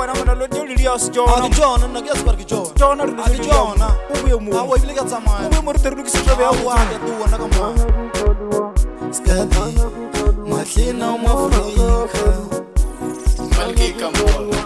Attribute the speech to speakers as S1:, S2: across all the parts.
S1: wena mona lo tjeli dia se
S2: a ke jona nna ke a sebar ke jona
S1: Jona re
S2: a ke jona
S1: o buye mo
S2: a wa ibile ka tsamaya
S1: o buye mo re tere lokise tlabe ya
S2: wa ke tu wona ka mo skadi mahlina umafrika
S3: Malika Mbola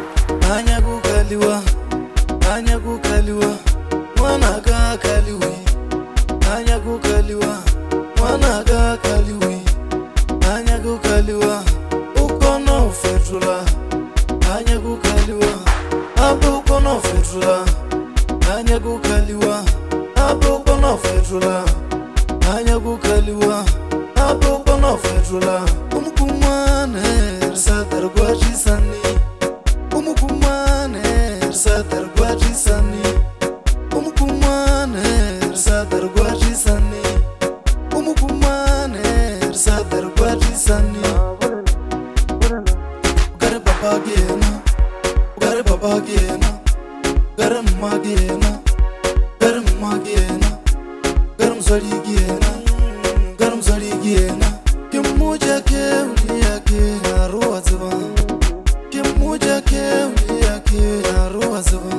S2: anya kukaliwa mwana kakaliwe anya kukaliwa mwana kakaliwe anya kukaliwa ukono ufetula anya kukaliwa abu ukono ufetula anya kukaliwa abu ukono ufetula anya kukaliwa abu ukono ufetula umukumane risadar gwajisani umukumane risadar gwajisani umukumane risadar gwajisani umukumane risadar gwajisani gare baba gena gare baba gena gare mama gena gare mama gena gare mzali gena kimuja ke uliyake aruwa ziba kimuja ke uliyake aruwa ziba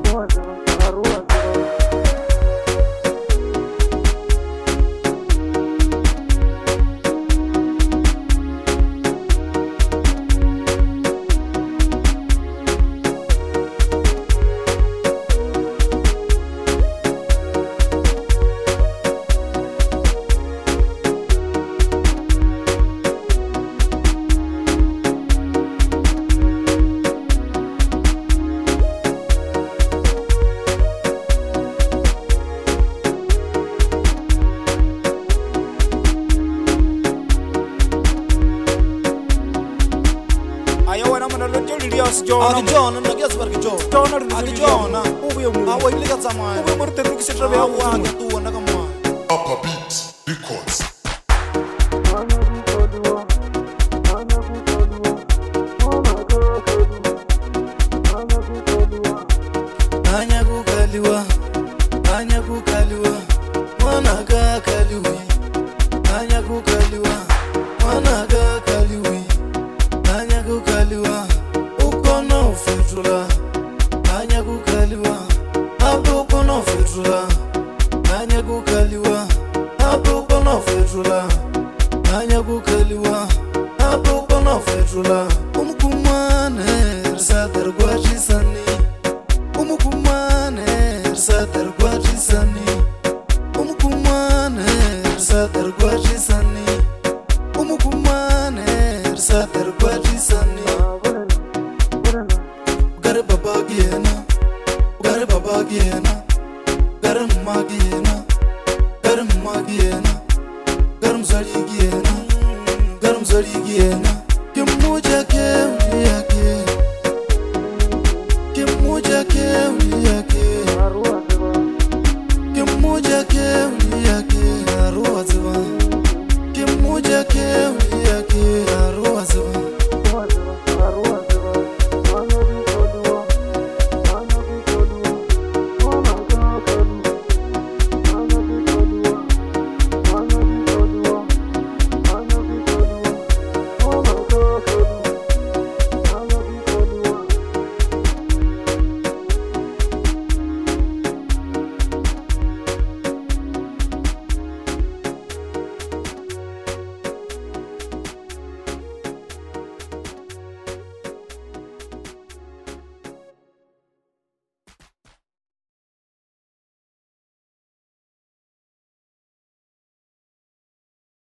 S1: ayo wena mona lo tjeli dia se
S2: a ke jona nna ke a sebar ke jona
S1: Jona
S2: a ke jona
S1: o buye mo
S2: a wa ibile ka tsamaya
S1: o buye mo re tere lokise tlabe ya
S2: wa ke tu wona ka mo
S3: Upper Beat Records
S2: anya kukaliwa mwana kakaliwe anya kukaliwa mwana kakaliwe anya kukaliwa ukono ufetula anya kukaliwa abu ukono ufetula anya kukaliwa abu ukono ufetula anya kukaliwa abu ukono ufetula umukumane risadar gwajisani umukumane risadar gwajisani umukumane risadar gwajisani umukumane risadar gwajisani gare baba gena